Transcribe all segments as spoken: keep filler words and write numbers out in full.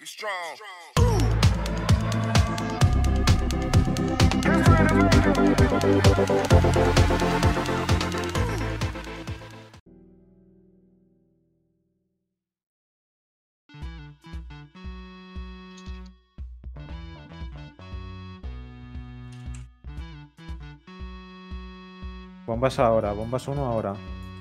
Bombas ahora, bombas uno ahora.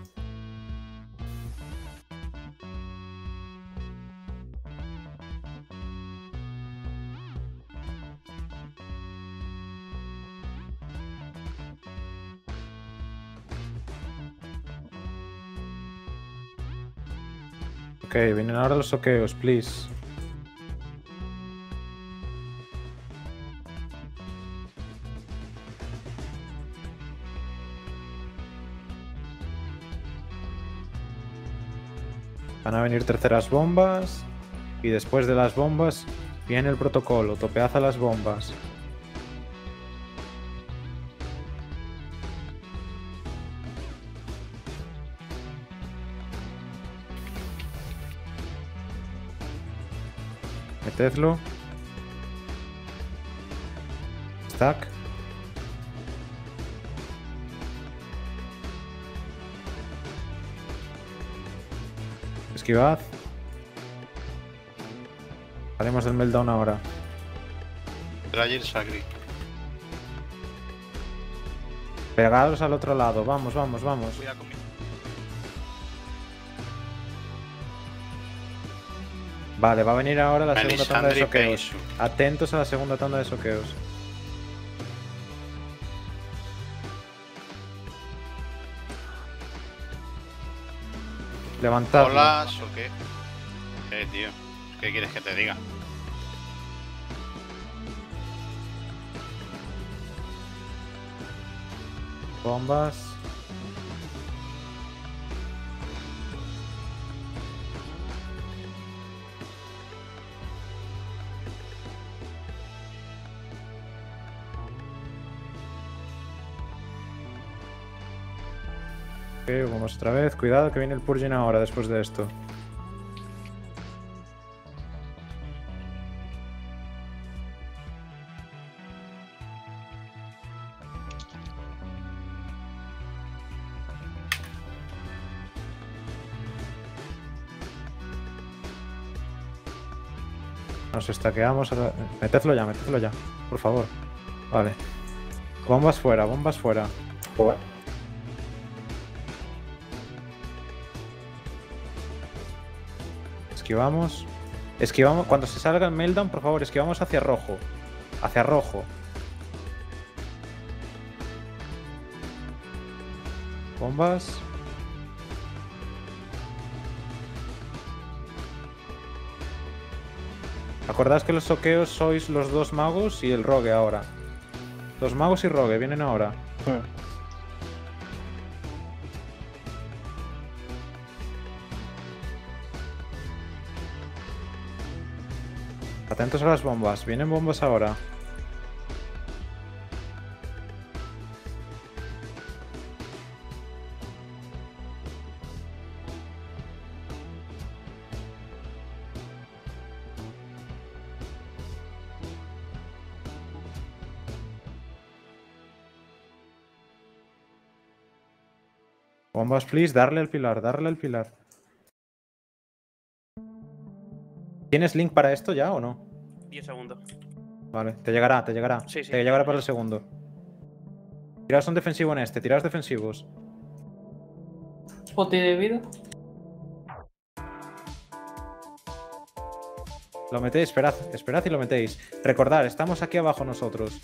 Ok, vienen ahora los soqueos, please. Van a venir terceras bombas. Y después de las bombas viene el protocolo. Topead a las bombas. Metedlo. Stack. Esquivad. Haremos el meltdown ahora. Drayer Sagri. Pegados al otro lado. Vamos, vamos, vamos. Cuidado conmigo. Vale, va a venir ahora la segunda tanda de Melisandre soqueos. Peisu. Atentos a la segunda tanda de soqueos. Levantad. Hola, ¿o qué? Eh, tío. ¿Qué quieres que te diga? Bombas. Ok, vamos otra vez. Cuidado que viene el purging ahora después de esto. Nos estaqueamos. A... Metedlo ya, metedlo ya. Por favor. Vale. Bombas fuera, bombas fuera. Bueno. Esquivamos. Esquivamos. Cuando se salga el meltdown, por favor, esquivamos hacia rojo. Hacia rojo. Bombas. Acordad que los soqueos sois los dos magos y el rogue ahora. Los magos y rogue vienen ahora. Atentos a las bombas. Vienen bombas ahora. Bombas, please. Darle al pilar. Darle al pilar. ¿Tienes link para esto ya o no? diez segundos. Vale, te llegará, te llegará. Sí, sí. Te llegará para el segundo. Tiraos un defensivo en este, tiraos defensivos. Spot de vida. Lo metéis, esperad, esperad y lo metéis. Recordad, estamos aquí abajo nosotros.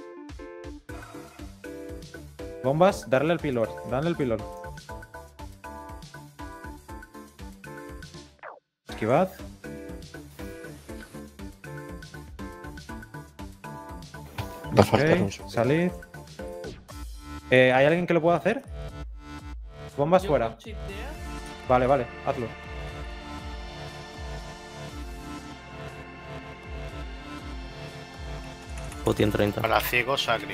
Bombas, darle al pilor, darle al pilor. Esquivad. Ok, salid. Eh, ¿Hay alguien que lo pueda hacer? Bombas fuera. Vale, vale, hazlo. Poti en treinta. Para ciego Sagri.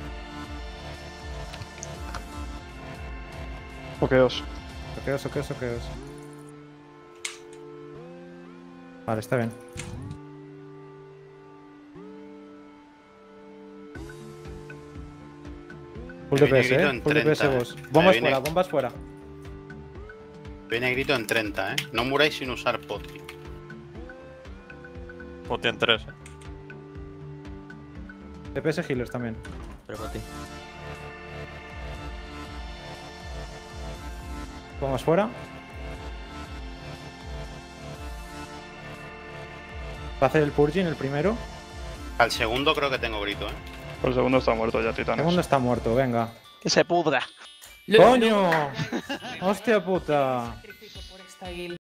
Soqueos. Soqueos, soqueos, soqueos. Vale, está bien. Full Viene D P S, grito eh. en Full D P S treinta, vos. eh. Bombas Viene- fuera, bombas fuera. Viene grito en treinta, ¿eh? No muráis sin usar poti. Poti en tres, eh. D P S healers también. Pero para ti. Bombas fuera. Va a hacer el purging, el primero. Al segundo creo que tengo grito, ¿eh? El segundo está muerto ya, El Titanes. segundo está muerto, venga. Que se pudra. ¡Coño! ¡Hostia puta! Sacrificio por esta guild.